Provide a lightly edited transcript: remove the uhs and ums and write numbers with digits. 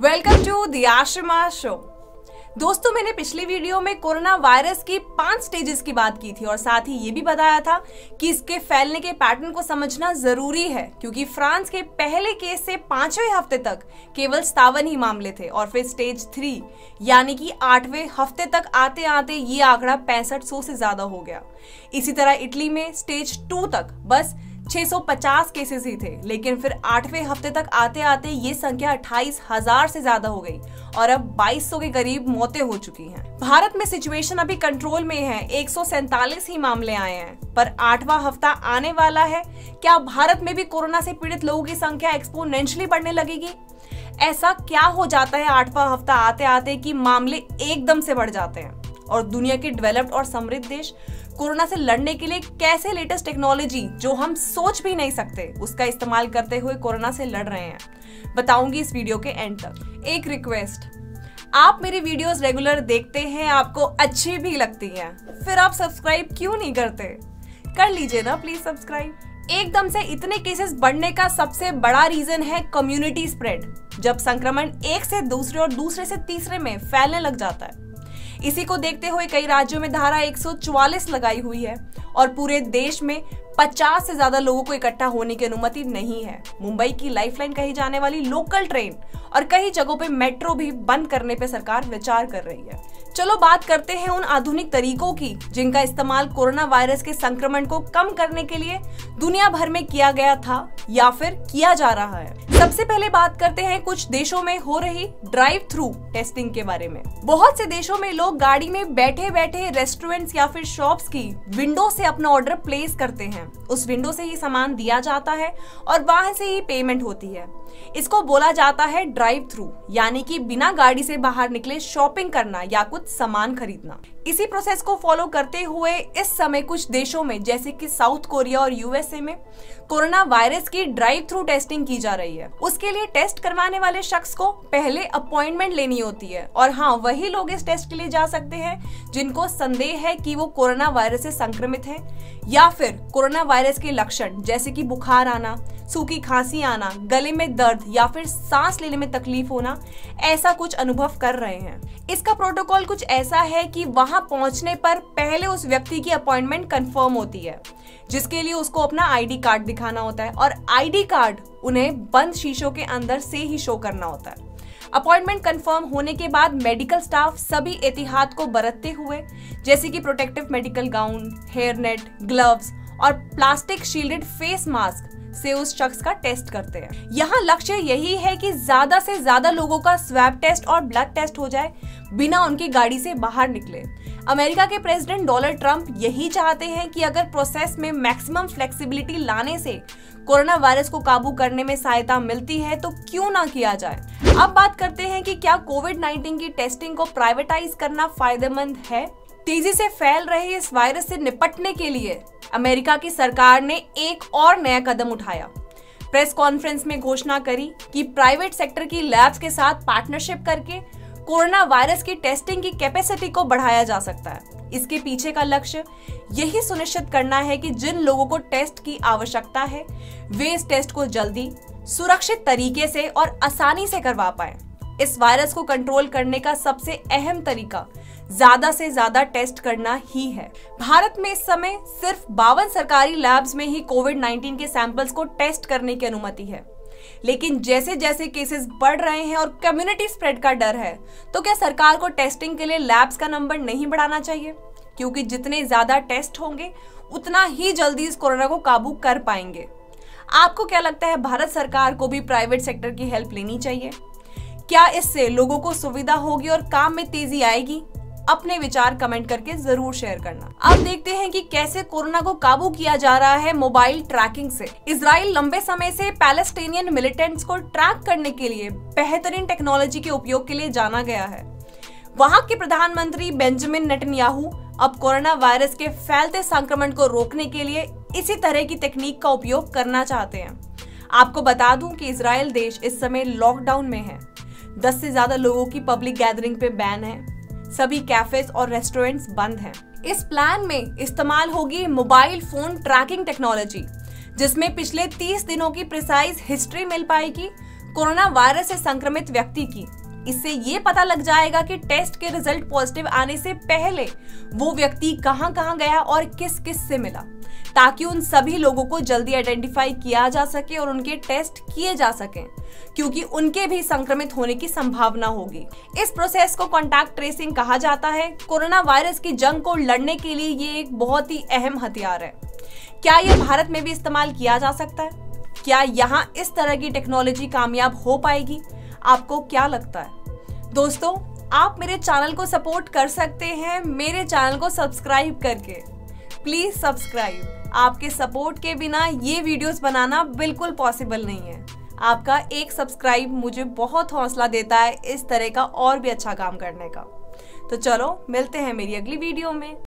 Welcome to the Ashima show. दोस्तों, मैंने पिछली वीडियो में कोरोना वायरस की 5 स्टेजेस की बात की थी और साथ ही ये भी बताया था कि इसके फैलने के पैटर्न को समझना जरूरी है, क्योंकि फ्रांस के पहले केस से 5वें हफ्ते तक केवल 57 ही मामले थे और फिर स्टेज 3 यानी कि 8वें हफ्ते तक आते आते ये आंकड़ा 6500 से ज्यादा हो गया। इसी तरह इटली में स्टेज 2 तक बस 650 केसेस ही थे, लेकिन फिर 8वें हफ्ते तक आते आते ये संख्या 28,000 से ज्यादा हो गई और अब 2200 के करीब मौतें हो चुकी हैं। भारत में सिचुएशन अभी कंट्रोल में है, 147 ही मामले आए हैं, पर 8वां हफ्ता आने वाला है। क्या भारत में भी कोरोना से पीड़ित लोगों की संख्या एक्सपोनेंशियली बढ़ने लगेगी? ऐसा क्या हो जाता है 8वां हफ्ता आते आते कि मामले एकदम से बढ़ जाते हैं? और दुनिया के डेवलप्ड और समृद्ध देश कोरोना से लड़ने के लिए कैसे लेटेस्ट टेक्नोलॉजी, जो हम सोच भी नहीं सकते, उसका इस्तेमाल करते हुए कोरोना से लड़ रहे हैं, बताऊंगी इस वीडियो के एंड तक। एक रिक्वेस्ट, आप मेरी वीडियोस रेगुलर देखते हैं, आपको अच्छी भी लगती हैं, फिर आप सब्सक्राइब क्यों नहीं करते? कर लीजिए ना प्लीज सब्सक्राइब। एकदम से इतने केसेस बढ़ने का सबसे बड़ा रीजन है कम्युनिटी स्प्रेड, जब संक्रमण एक से दूसरे और दूसरे से तीसरे में फैलने लग जाता है। इसी को देखते हुए कई राज्यों में धारा 144 लगाई हुई है और पूरे देश में 50 से ज्यादा लोगों को इकट्ठा होने की अनुमति नहीं है। मुंबई की लाइफलाइन कही जाने वाली लोकल ट्रेन और कई जगहों पे मेट्रो भी बंद करने पे सरकार विचार कर रही है। चलो बात करते हैं उन आधुनिक तरीकों की जिनका इस्तेमाल कोरोना वायरस के संक्रमण को कम करने के लिए दुनिया भर में किया गया था या फिर किया जा रहा है। सबसे पहले बात करते हैं कुछ देशों में हो रही ड्राइव थ्रू टेस्टिंग के बारे में। बहुत से देशों में लोग गाड़ी में बैठे बैठे रेस्टोरेंट्स या फिर शॉप्स की विंडो से अपना ऑर्डर प्लेस करते हैं। उस विंडो से ही सामान दिया जाता है और वहां से ही पेमेंट होती है। इसको बोला जाता है ड्राइव थ्रू, यानी कि बिना गाड़ी से बाहर निकले शॉपिंग करना या कुछ सामान खरीदना। इसी प्रोसेस को फॉलो करते हुए इस समय कुछ देशों में जैसे कि साउथ कोरिया और यूएसए में कोरोना वायरस की ड्राइव थ्रू टेस्टिंग की जा रही है। उसके लिए टेस्ट करवाने वाले शख्स को पहले अपॉइंटमेंट लेनी होती है और हाँ, वही लोग इस टेस्ट के लिए जा सकते हैं जिनको संदेह है कि वो कोरोना वायरस से संक्रमित है या फिर कोरोना वायरस के लक्षण जैसे कि बुखार आना, सूखी खांसी आना, गले में दर्द या फिर सांस लेने में तकलीफ होना, ऐसा कुछ अनुभव कर रहे हैं। इसका प्रोटोकॉल कुछ ऐसा है कि वहां पहुंचने पर पहले उस व्यक्ति की अपॉइंटमेंट कंफर्म होती है, जिसके लिए उसको अपना आईडी कार्ड दिखाना होता है और आईडी कार्ड उन्हें बंद शीशों के अंदर से ही शो करना होता है। अपॉइंटमेंट कंफर्म होने के बाद मेडिकल स्टाफ सभी एहतियात को बरतते हुए, जैसे कि protective medical gown, hair net, gloves और प्लास्टिक शील्डेड फेस मास्क से उस शख्स का टेस्ट करते हैं। यहाँ लक्ष्य यही है कि ज्यादा से ज्यादा लोगों का स्वैब टेस्ट और ब्लड टेस्ट हो जाए बिना उनकी गाड़ी से बाहर निकले। अमेरिका के प्रेसिडेंट डोनाल्ड ट्रंप यही चाहते हैं कि अगर प्रोसेस में मैक्सिमम फ्लेक्सिबिलिटी लाने से कोरोना वायरस को काबू करने में सहायता मिलती है तो क्यों ना किया जाए। अब बात करते हैं कि क्या कोविड-19 की टेस्टिंग को प्राइवेटाइज करना फायदेमंद है। तेजी से फैल रहे इस वायरस से निपटने के लिए अमेरिका की सरकार ने एक और नया कदम उठाया। प्रेस कॉन्फ्रेंस में घोषणा करी कि प्राइवेट सेक्टर की लैब्स के साथ पार्टनरशिप करके कोरोना वायरस की टेस्टिंग की कैपेसिटी को बढ़ाया जा सकता है। इसके पीछे का लक्ष्य यही सुनिश्चित करना है कि जिन लोगों को टेस्ट की आवश्यकता है वे इस टेस्ट को जल्दी, सुरक्षित तरीके से और आसानी से करवा पाए। इस वायरस को कंट्रोल करने का सबसे अहम तरीका ज्यादा से ज्यादा टेस्ट करना ही है। भारत में इस समय सिर्फ 52 सरकारी लैब्स में ही कोविड-19 के सैंपल्स को टेस्ट करने की अनुमति है, लेकिन जैसे जैसे केसेस बढ़ रहे हैं और कम्युनिटी स्प्रेड का डर है, तो क्या सरकार को टेस्टिंग के लिए लैब्स का नंबर नहीं बढ़ाना चाहिए? क्योंकि जितने ज्यादा टेस्ट होंगे उतना ही जल्दी इस कोरोना को काबू कर पाएंगे। आपको क्या लगता है, भारत सरकार को भी प्राइवेट सेक्टर की हेल्प लेनी चाहिए? क्या इससे लोगों को सुविधा होगी और काम में तेजी आएगी? अपने विचार कमेंट करके जरूर शेयर करना। अब देखते हैं कि कैसे कोरोना को काबू किया जा रहा है मोबाइल ट्रैकिंग से। इजराइल लंबे समय से पैलेस्टीनियन मिलिटेंट्स को ट्रैक करने के लिए बेहतरीन टेक्नोलॉजी के उपयोग के लिए जाना गया है। वहां के प्रधानमंत्री बेंजामिन नेतन्याहू अब कोरोना वायरस के फैलते संक्रमण को रोकने के लिए इसी तरह की तकनीक का उपयोग करना चाहते हैं। आपको बता दूं कि इजराइल देश इस समय लॉकडाउन में है। 10 से ज्यादा लोगों की पब्लिक गैदरिंग पे बैन है। सभी कैफेज और रेस्टोरेंट्स बंद हैं। इस प्लान में इस्तेमाल होगी मोबाइल फोन ट्रैकिंग टेक्नोलॉजी, जिसमें पिछले 30 दिनों की प्रिसाइज हिस्ट्री मिल पाएगी, कोरोना वायरस से संक्रमित व्यक्ति की। इससे ये पता लग जाएगा कि टेस्ट के रिजल्ट पॉजिटिव आने से पहले वो व्यक्ति कहां गया और किस किस से मिला, ताकि उन सभी लोगों को जल्दी आइडेंटिफाई किया जा सके और उनके टेस्ट किए जा सकें, क्योंकि उनके भी संक्रमित होने की संभावना होगी। इस प्रोसेस को कॉन्टैक्ट ट्रेसिंग कहा जाता है। कोरोना वायरस की जंग को लड़ने के लिए ये एक बहुत ही अहम हथियार है। क्या ये भारत में भी इस्तेमाल किया जा सकता है? क्या यहाँ इस तरह की टेक्नोलॉजी कामयाब हो पाएगी? आपको क्या लगता है? दोस्तों, आप मेरे चैनल को सपोर्ट कर सकते हैं मेरे चैनल को सब्सक्राइब करके। Please subscribe. आपके सपोर्ट के बिना ये वीडियोस बनाना बिल्कुल पॉसिबल नहीं है। आपका एक सब्सक्राइब मुझे बहुत हौसला देता है इस तरह का और भी अच्छा काम करने का। तो चलो मिलते हैं मेरी अगली वीडियो में।